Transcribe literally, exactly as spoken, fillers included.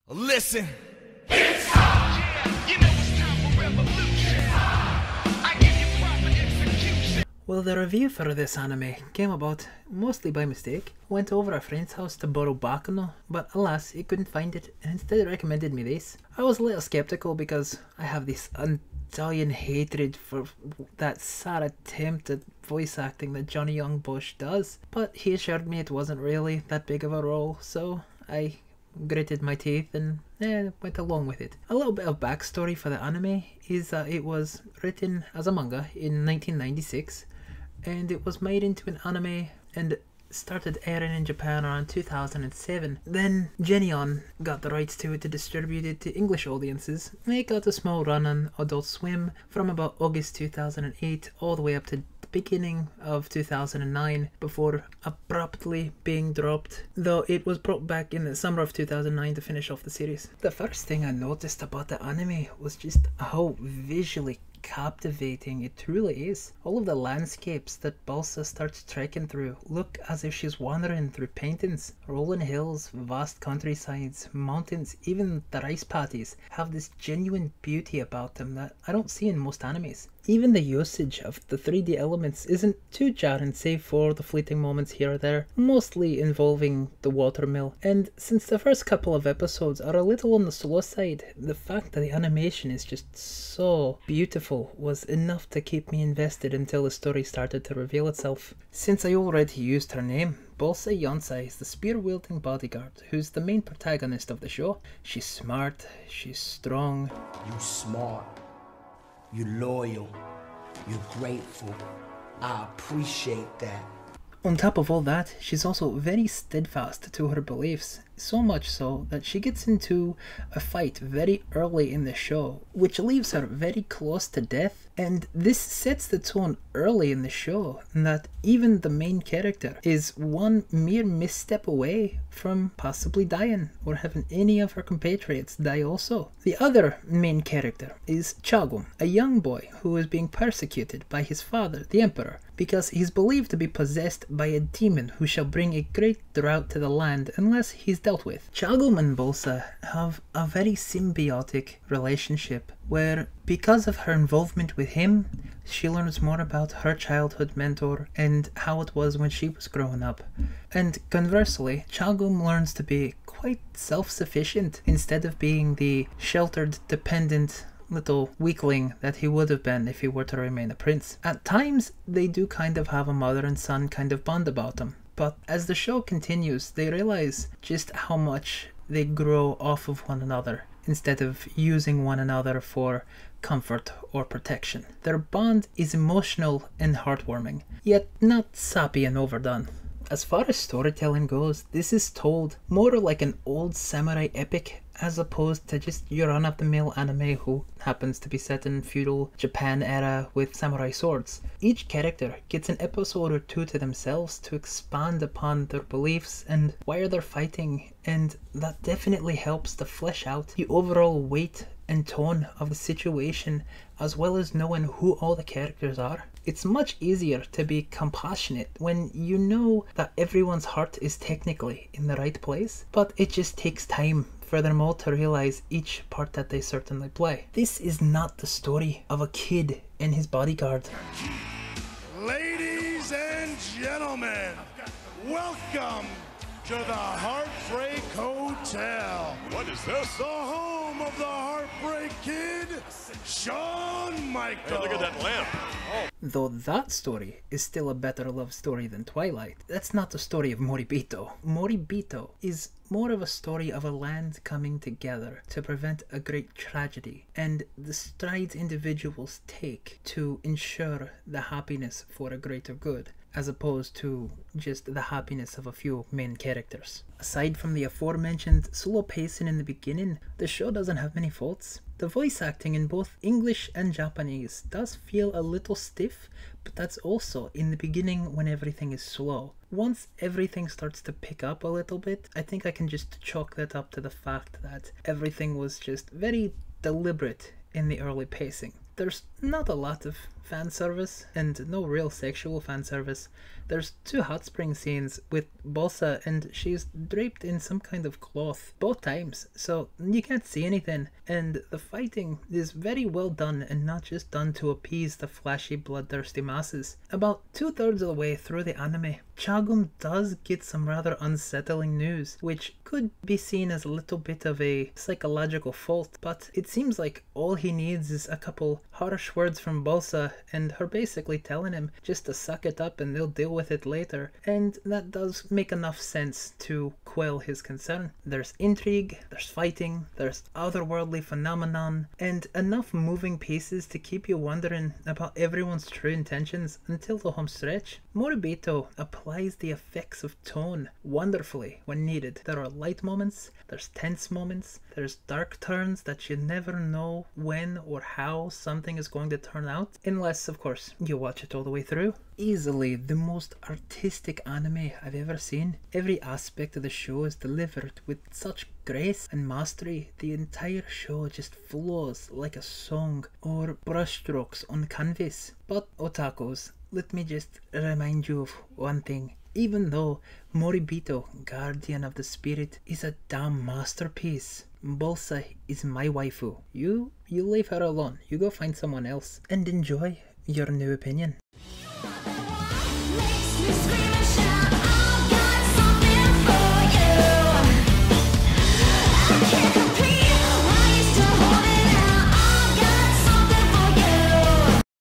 Listen. It's time. You know it's time for revolution. I give you proper execution. Well, the review for this anime came about mostly by mistake. Went over a friend's house to borrow Baccano, but alas, he couldn't find it and instead recommended me this. I was a little skeptical because I have this undying hatred for that sad attempt at voice acting that Johnny Young Bush does, but he assured me it wasn't really that big of a role, so I gritted my teeth and eh, went along with it. A little bit of backstory for the anime is that it was written as a manga in nineteen ninety-six and it was made into an anime and started airing in Japan around two thousand seven. Then Geneon got the rights to it to distribute it to English audiences. They got a small run on Adult Swim from about August two thousand eight all the way up to beginning of two thousand nine before abruptly being dropped, though it was brought back in the summer of two thousand nine to finish off the series. The first thing I noticed about the anime was just how visually captivating it truly is. All of the landscapes that Balsa starts trekking through look as if she's wandering through paintings. Rolling hills, vast countrysides, mountains, even the rice paddies have this genuine beauty about them that I don't see in most animes. Even the usage of the three D elements isn't too jarring save for the fleeting moments here or there, mostly involving the watermill. And since the first couple of episodes are a little on the slow side, the fact that the animation is just so beautiful was enough to keep me invested until the story started to reveal itself. Since I already used her name, Balsa Yonsei is the spear-wielding bodyguard who's the main protagonist of the show. She's smart, she's strong. You smart, you loyal, you're grateful. I appreciate that. On top of all that, she's also very steadfast to her beliefs, so much so that she gets into a fight very early in the show, which leaves her very close to death, and this sets the tone early in the show that even the main character is one mere misstep away from possibly dying or having any of her compatriots die also. The other main character is Chagum, a young boy who is being persecuted by his father, the emperor, because he's believed to be possessed by a demon who shall bring a great drought to the land unless he's dealt with. Chagum and Balsa have a very symbiotic relationship where, because of her involvement with him, she learns more about her childhood mentor and how it was when she was growing up. And conversely, Chagum learns to be quite self-sufficient instead of being the sheltered, dependent little weakling that he would have been if he were to remain a prince. At times, they do kind of have a mother and son kind of bond about them, but as the show continues, they realize just how much they grow off of one another instead of using one another for comfort or protection. Their bond is emotional and heartwarming, yet not sappy and overdone. As far as storytelling goes, this is told more like an old samurai epic as opposed to just your run-of-the-mill anime who happens to be set in feudal Japan era with samurai swords. Each character gets an episode or two to themselves to expand upon their beliefs and why they're fighting, and that definitely helps to flesh out the overall weight and tone of the situation, as well as knowing who all the characters are. It's much easier to be compassionate when you know that everyone's heart is technically in the right place, but it just takes time for them all to realize each part that they certainly play. This is not the story of a kid and his bodyguard. Ladies and gentlemen, welcome to the Heartbreak Hotel. What is this? The home of the Heartbreak Kid, Shawn Michaels. Hey, look at that lamp. Oh. Though that story is still a better love story than Twilight, that's not the story of Moribito. Moribito is more of a story of a land coming together to prevent a great tragedy, and the strides individuals take to ensure the happiness for a greater good, as opposed to just the happiness of a few main characters. Aside from the aforementioned slow pacing in the beginning, the show doesn't have many faults. The voice acting in both English and Japanese does feel a little stiff, but that's also in the beginning when everything is slow. Once everything starts to pick up a little bit, I think I can just chalk that up to the fact that everything was just very deliberate in the early pacing. There's not a lot of fan service and no real sexual fan service. There's two hot spring scenes with Bolsa and she's draped in some kind of cloth both times, so you can't see anything, and the fighting is very well done and not just done to appease the flashy bloodthirsty masses. About two thirds of the way through the anime, Chagum does get some rather unsettling news, which could be seen as a little bit of a psychological fault, but it seems like all he needs is a couple harsh words from Bolsa and her basically telling him just to suck it up and they'll deal with it later, and that does make enough sense to quell his concern. There's intrigue, there's fighting, there's otherworldly phenomenon, and enough moving pieces to keep you wondering about everyone's true intentions until the home stretch. Moribito applies the effects of tone wonderfully when needed. There are light moments, there's tense moments, there's dark turns that you never know when or how something is going to turn out, unless of course you watch it all the way through. Easily the most artistic anime I've ever seen. Every aspect of the show is delivered with such grace and mastery. The entire show just flows like a song or brushstrokes on canvas. But otakus, let me just remind you of one thing. Even though Moribito, Guardian of the Spirit, is a damn masterpiece, Bolsa is my waifu. You, you leave her alone. You go find someone else and enjoy your new opinion.